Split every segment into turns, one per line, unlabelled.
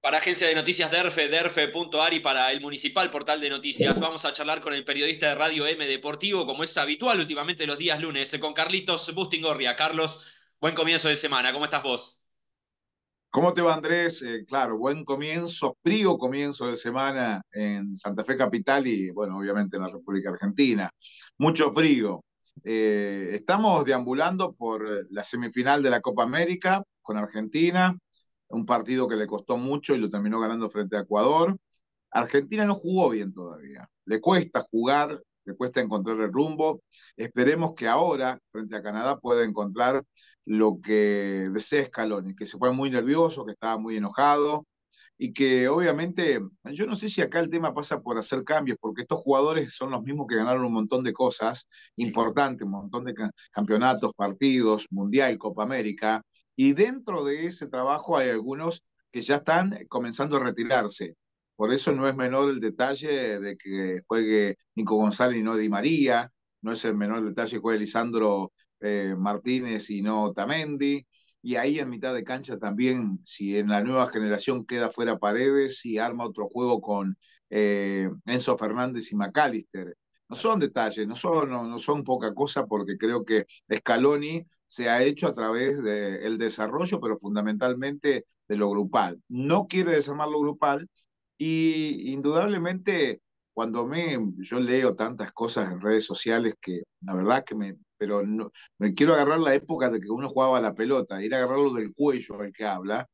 Para Agencia de Noticias DERFE, derfe.ar y para el Municipal Portal de Noticias, vamos a charlar con el periodista de Radio M Deportivo, como es habitual últimamente los días lunes, con Carlitos Bustingorria. Carlos, buen comienzo de semana, ¿cómo estás vos?
¿Cómo te va, Andrés? Claro, buen comienzo, frío comienzo de semana en Santa Fe Capital y, bueno, obviamente en la República Argentina. Mucho frío. Estamos deambulando por la semifinal de la Copa América con Argentina, un partido que le costó mucho y lo terminó ganando frente a Ecuador. Argentina no jugó bien todavía. Le cuesta jugar, le cuesta encontrar el rumbo. Esperemos que ahora, frente a Canadá, pueda encontrar lo que desea Scaloni, que se fue muy nervioso, que estaba muy enojado y que obviamente, yo no sé si acá el tema pasa por hacer cambios, porque estos jugadores son los mismos que ganaron un montón de cosas importantes, un montón de campeonatos, partidos, Mundial, Copa América, y dentro de ese trabajo hay algunos que ya están comenzando a retirarse. Por eso no es menor el detalle de que juegue Nico González y no Di María, no es el menor detalle que juegue Lisandro Martínez y no Otamendi, y ahí en mitad de cancha también, si en la nueva generación queda fuera Paredes y arma otro juego con Enzo Fernández y McAllister. No son detalles, no son poca cosa porque creo que Scaloni se ha hecho a través del desarrollo, pero fundamentalmente de lo grupal. No quiere desarmar lo grupal y indudablemente yo leo tantas cosas en redes sociales que la verdad que pero no, me quiero agarrar la época de que uno jugaba a la pelota, ir a agarrarlo del cuello al que habla,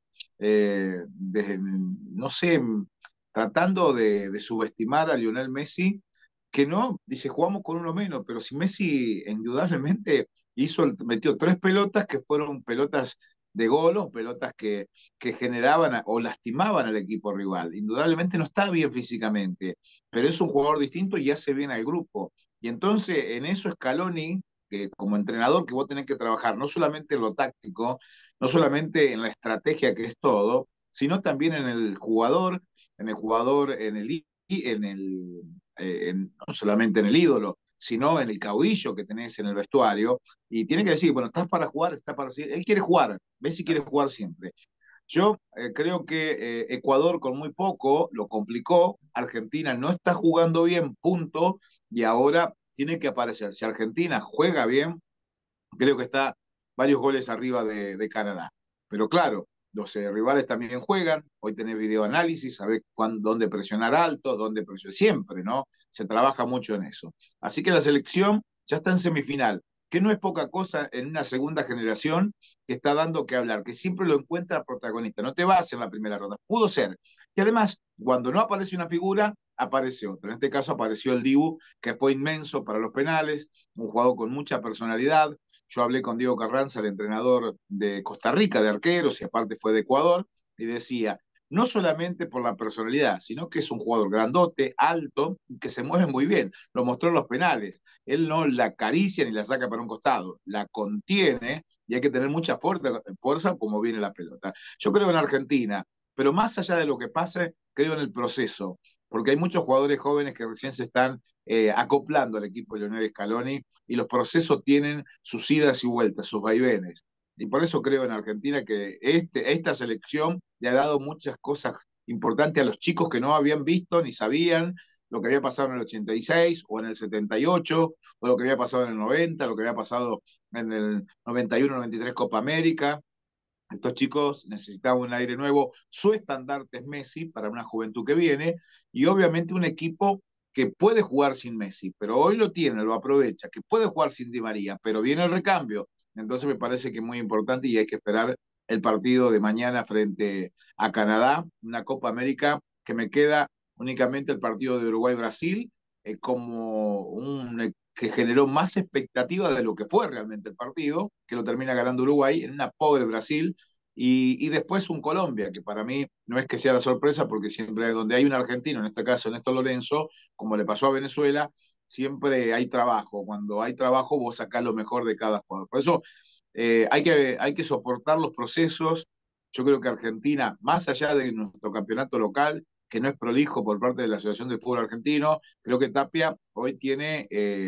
no sé, tratando de subestimar a Lionel Messi, que no, dice, jugamos con uno menos, pero si Messi indudablemente metió tres pelotas que fueron pelotas de gol o pelotas que generaban o lastimaban al equipo rival. Indudablemente no está bien físicamente, pero es un jugador distinto y hace bien al grupo. Y entonces en eso Scaloni, que como entrenador que vos tenés que trabajar no solamente en lo táctico, no solamente en la estrategia que es todo, sino también en el jugador, no solamente en el ídolo, sino en el caudillo que tenés en el vestuario, y tiene que decir, bueno, estás para jugar, estás para seguir. Él quiere jugar, Messi quiere jugar siempre. Yo creo que Ecuador con muy poco lo complicó, Argentina no está jugando bien, punto, y ahora tiene que aparecer. Si Argentina juega bien, creo que está varios goles arriba de Canadá. Pero claro, los rivales también juegan, hoy tenés videoanálisis, sabés dónde presionar alto, dónde presionar siempre, ¿no? Se trabaja mucho en eso. Así que la selección ya está en semifinal, que no es poca cosa en una segunda generación que está dando que hablar, que siempre lo encuentra protagonista, no te vas en la primera ronda, pudo ser. Y además, cuando no aparece una figura, aparece otra. En este caso apareció el Dibu, que fue inmenso para los penales, un jugador con mucha personalidad. Yo hablé con Diego Carranza, el entrenador de Costa Rica de arqueros, y aparte fue de Ecuador, y decía, no solamente por la personalidad, sino que es un jugador grandote, alto, que se mueve muy bien. Lo mostró en los penales. Él no la acaricia ni la saca para un costado, la contiene y hay que tener mucha fuerza como viene la pelota. Yo creo en Argentina, pero más allá de lo que pase, creo en el proceso, porque hay muchos jugadores jóvenes que recién se están acoplando al equipo de Lionel Scaloni y los procesos tienen sus idas y vueltas, sus vaivenes. Y por eso creo en Argentina que esta selección le ha dado muchas cosas importantes a los chicos que no habían visto ni sabían lo que había pasado en el 86 o en el 78, o lo que había pasado en el 90, lo que había pasado en el 91-93 Copa América. Estos chicos necesitaban un aire nuevo. Su estandarte es Messi para una juventud que viene y obviamente un equipo que puede jugar sin Messi, pero hoy lo tiene, lo aprovecha, que puede jugar sin Di María, pero viene el recambio. Entonces me parece que es muy importante y hay que esperar el partido de mañana frente a Canadá, una Copa América que me queda únicamente el partido de Uruguay-Brasil como que generó más expectativa de lo que fue realmente el partido, que lo termina ganando Uruguay en una pobre Brasil, y después un Colombia, que para mí no es que sea la sorpresa, porque siempre donde hay un argentino, en este caso Néstor Lorenzo, como le pasó a Venezuela, siempre hay trabajo. Cuando hay trabajo, vos sacás lo mejor de cada jugador. Por eso hay que soportar los procesos. Yo creo que Argentina, más allá de nuestro campeonato local, que no es prolijo por parte de la Asociación de Fútbol Argentino, creo que Tapia hoy tiene,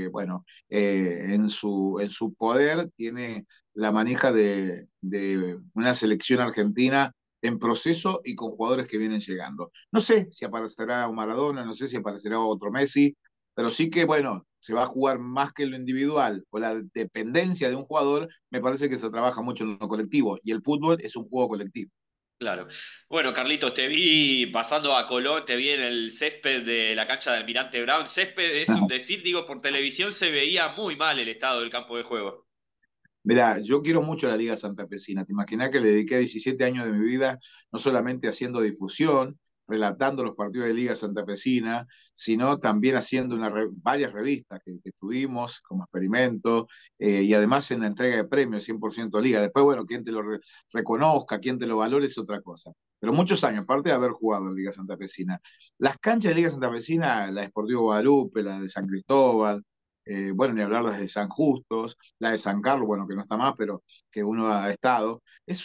en su poder, tiene la manija de una selección argentina en proceso y con jugadores que vienen llegando. No sé si aparecerá un Maradona, no sé si aparecerá otro Messi, pero sí que, bueno, se va a jugar más que en lo individual o la dependencia de un jugador, me parece que se trabaja mucho en lo colectivo y el fútbol es un juego colectivo.
Claro. Bueno, Carlitos, te vi pasando a Colón, te vi en el césped de la cancha de Almirante Brown. Césped es un decir, digo, por televisión se veía muy mal el estado del campo de juego.
Mirá, yo quiero mucho la Liga Santafesina. Te imaginas que le dediqué 17 años de mi vida no solamente haciendo difusión, relatando los partidos de Liga Santafesina, sino también haciendo varias revistas que tuvimos como experimento y además en la entrega de premios 100% Liga. Después, bueno, quien te lo reconozca, quien te lo valore es otra cosa. Pero muchos años, aparte de haber jugado en Liga Santafesina. Las canchas de Liga Santafesina, la de Sportivo Guadalupe, la de San Cristóbal, bueno, ni hablar las de San Justos, la de San Carlos, bueno, que no está más, pero que uno ha estado.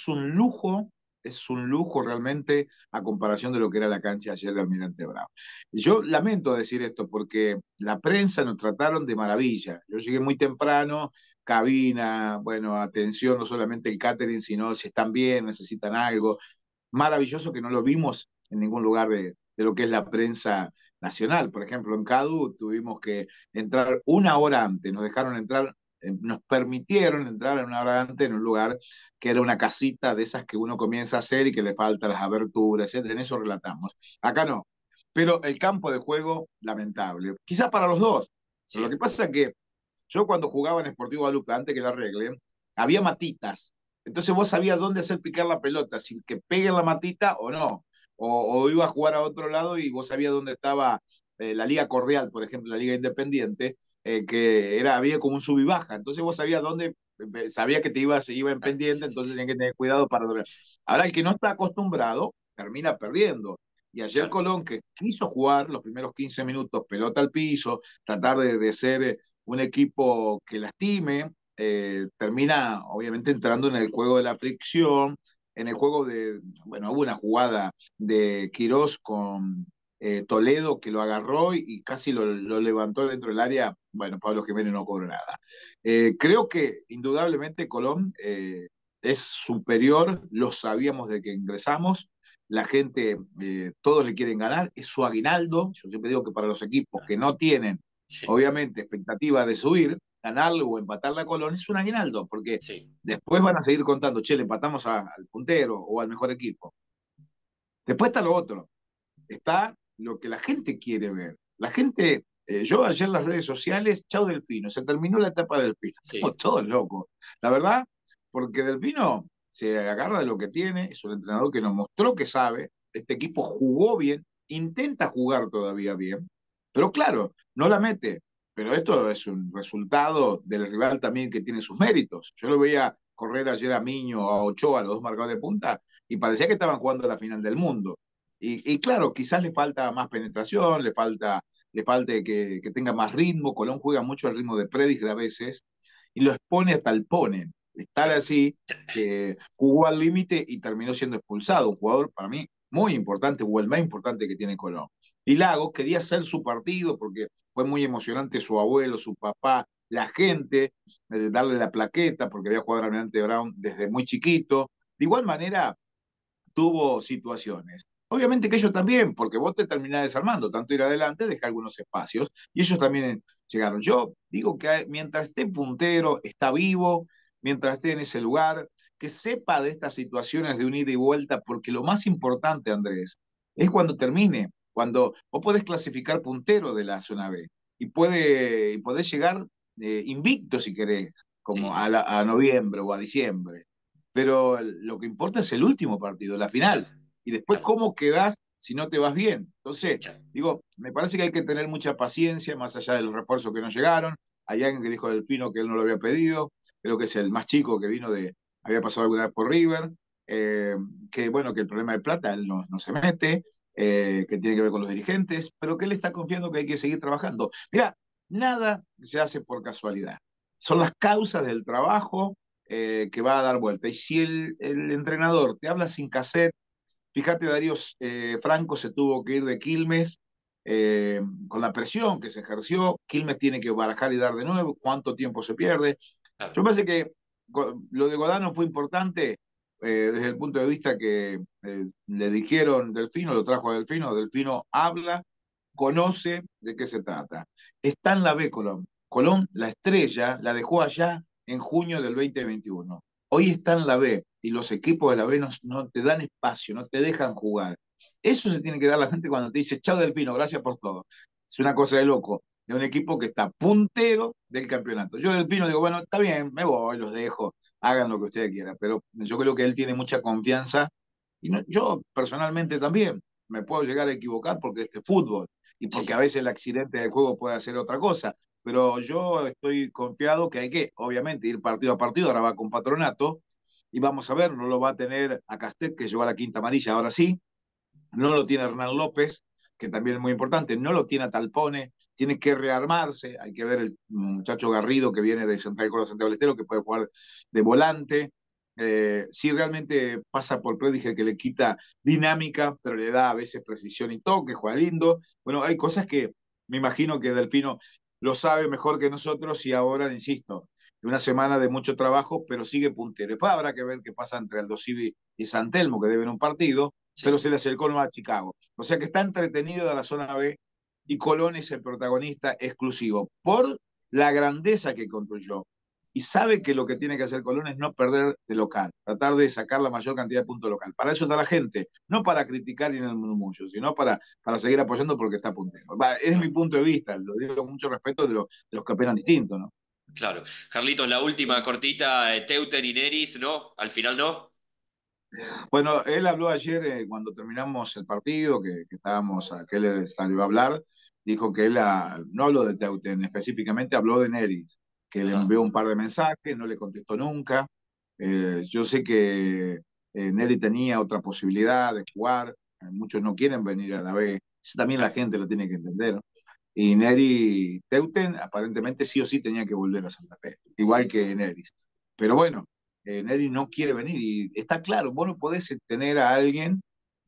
Es un lujo realmente a comparación de lo que era la cancha ayer de Almirante Brown. Yo lamento decir esto porque la prensa nos trataron de maravilla. Yo llegué muy temprano, cabina, bueno, atención, no solamente el catering, sino si están bien, necesitan algo. Maravilloso que no lo vimos en ningún lugar de lo que es la prensa nacional. Por ejemplo, en CADU tuvimos que entrar una hora antes, nos dejaron entrar, nos permitieron entrar una hora antes en un lugar que era una casita de esas que uno comienza a hacer y que le faltan las aberturas, etc. En eso relatamos. Acá no. Pero el campo de juego, lamentable. Quizás para los dos. Pero lo que
Sí,
pasa es que yo cuando jugaba en Sportivo Guadalupe, antes que la arreglen, había matitas. Entonces vos sabías dónde hacer picar la pelota, sin que pegue la matita o no. O iba a jugar a otro lado y vos sabías dónde estaba la Liga Cordial, por ejemplo, la Liga Independiente, que era, había como un sub y baja. Entonces vos sabías dónde, sabía que se iba en pendiente, entonces tenías que tener cuidado para doblar. Ahora el que no está acostumbrado termina perdiendo. Y ayer
claro.
Colón, que quiso jugar los primeros 15 minutos, pelota al piso, tratar de ser un equipo que lastime, termina obviamente entrando en el juego de la fricción, en el juego de, bueno, hubo una jugada de Quirós con Toledo que lo agarró y casi lo levantó dentro del área. Bueno, Pablo Jiménez no cobró nada. Creo que indudablemente Colón es superior, lo sabíamos de que ingresamos, la gente, todos le quieren ganar, es su aguinaldo. Yo siempre digo que para los equipos que no tienen
Sí,
obviamente, expectativa de subir, ganarlo o empatarle a Colón es un aguinaldo, porque
sí,
después van a seguir contando, che, le empatamos al puntero o al mejor equipo. Después está lo otro, está lo que la gente quiere ver. La gente, yo ayer en las redes sociales, chau Delfino, se terminó la etapa del Delfino. Estamos
sí,
todos locos, la verdad, porque Delfino se agarra de lo que tiene, es un entrenador que nos mostró que sabe, este equipo jugó bien, intenta jugar todavía bien, pero claro, no la mete. Pero esto es un resultado del rival también que tiene sus méritos. Yo lo veía correr ayer a Miño, a Ochoa, los dos marcados de punta, y parecía que estaban jugando la final del mundo. Y claro, quizás le falta más penetración, le falte que tenga más ritmo. Colón juega mucho al ritmo de Prediger a veces y lo expone hasta el pone. Estar
claro.
así, jugó al límite y terminó siendo expulsado. Un jugador para mí muy importante, o el más importante que tiene Colón. Y Lagos quería hacer su partido porque fue muy emocionante su abuelo, su papá, la gente, darle la plaqueta porque había jugado Almirante Brown desde muy chiquito. De igual manera, tuvo situaciones. Obviamente que ellos también, porque vos te terminás desarmando, tanto ir adelante, deja algunos espacios, y ellos también llegaron. Yo digo que mientras esté puntero, está vivo, mientras esté en ese lugar, que sepa de estas situaciones de un ida y vuelta, porque lo más importante, Andrés, es cuando termine, cuando vos podés clasificar puntero de la zona B y podés llegar invicto si querés, como
Sí,
a noviembre o a diciembre, pero lo que importa es el último partido, la
claro,
final, y después
claro,
cómo quedás si no te vas bien. Entonces,
claro.
digo, me parece que hay que tener mucha paciencia, más allá de los refuerzos que no llegaron. Hay alguien que dijo Delfino que él no lo había pedido, creo que es el más chico que vino había pasado alguna vez por River, eh, que bueno, que el problema de plata él no se mete, que tiene que ver con los dirigentes, pero que él está confiando que hay que seguir trabajando. Mira, nada se hace por casualidad. Son las causas del trabajo que va a dar vuelta. Y si el entrenador te habla sin cassette, fíjate, Darío Franco se tuvo que ir de Quilmes con la presión que se ejerció. Quilmes tiene que barajar y dar de nuevo. ¿Cuánto tiempo se pierde?
Claro.
Yo me parece que lo de Godano fue importante, desde el punto de vista que le dijeron Delfino, lo trajo a Delfino, Delfino habla, conoce de qué se trata. Está en la B Colón. Colón, la estrella, la dejó allá en junio del 2021. Hoy está en la B y los equipos de la B no te dan espacio, no te dejan jugar. Eso le tiene que dar la gente cuando te dice, chao Delfino, gracias por todo. Es una cosa de loco, de un equipo que está puntero del campeonato. Yo Delfino digo, bueno, está bien, me voy, los dejo, hagan lo que ustedes quieran, pero yo creo que él tiene mucha confianza y no, yo personalmente también me puedo llegar a equivocar porque este es fútbol y porque a
Sí,
veces el accidente del juego puede hacer otra cosa, pero yo estoy confiado que hay que, obviamente, ir partido a partido, ahora va con Patronato, y vamos a ver, no lo va a tener a Castet, que llegó a la quinta amarilla, ahora sí, no lo tiene Hernán López, que también es muy importante, no lo tiene a Talpone, tiene que rearmarse, hay que ver el muchacho Garrido que viene de Central Córdoba Santiago del Estero, que puede jugar de volante. Sí, realmente pasa por Prediger que le quita dinámica, pero le da a veces precisión y toque, juega lindo. Bueno, hay cosas que me imagino que Delfino lo sabe mejor que nosotros y ahora, insisto, una semana de mucho trabajo, pero sigue puntero. Después habrá que ver qué pasa entre Aldo Civi y San Telmo, que deben un partido, pero
sí.
se le acercó nomás a Chicago. O sea que está entretenido de la zona B y Colón es el protagonista exclusivo por la grandeza que construyó. Y sabe que lo que tiene que hacer Colón es no perder de local, tratar de sacar la mayor cantidad de puntos local. Para eso está la gente, no para criticar y en el murmullo, sino para seguir apoyando porque está puntero. Es mi
Claro.
punto de vista, lo digo con mucho respeto de los que operan distinto, ¿no?
Claro. Carlitos, la última cortita, Teuter y Neris, ¿no? Al final no.
Bueno, él habló ayer cuando terminamos el partido, que estábamos, que él salió a hablar, dijo que él no habló de Teuten específicamente, habló de Neris, que le
Ajá.
envió un par de mensajes, no le contestó nunca. Yo sé que Neri tenía otra posibilidad de jugar, muchos no quieren venir a la B, eso también la
Claro.
gente lo tiene que entender. Y Neri Teuten aparentemente sí o sí tenía que volver a Santa Fe, igual que Neris. Pero bueno, Neri no quiere venir y está claro, vos no podés tener a alguien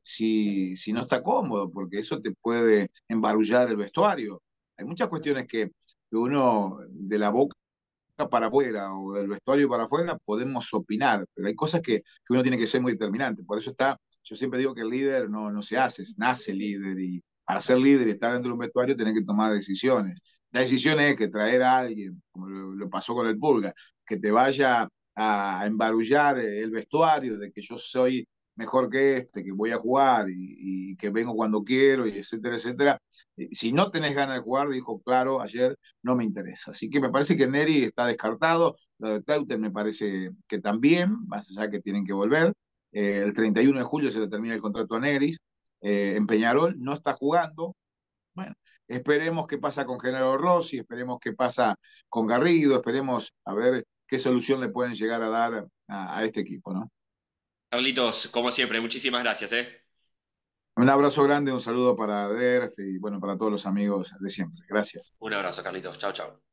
si no está cómodo, porque eso te puede embarullar el vestuario. Hay muchas cuestiones que uno de la boca para afuera o del vestuario para afuera podemos opinar, pero hay cosas que uno tiene que ser muy determinante. Por eso está, yo siempre digo que el líder no se hace, nace líder y para ser líder y estar dentro de un vestuario tiene que tomar decisiones. La decisión es que traer a alguien, como lo pasó con el Pulga, que te vaya a embarullar el vestuario de que yo soy mejor que este, que voy a jugar y que vengo cuando quiero, y etcétera, etcétera. Si no tenés ganas de jugar, dijo claro ayer, no me interesa. Así que me parece que Neri está descartado. Lo de Teuter me parece que también, más allá que tienen que volver. El 31 de julio se le termina el contrato a Neris. En Peñarol no está jugando. Bueno, esperemos qué pasa con Genaro Rossi, esperemos qué pasa con Garrido, esperemos a ver qué solución le pueden llegar a dar a este equipo, ¿no?
Carlitos, como siempre, muchísimas gracias, ¿eh?
Un abrazo grande, un saludo para Derf y bueno, para todos los amigos de siempre. Gracias.
Un abrazo, Carlitos. Chao, chao.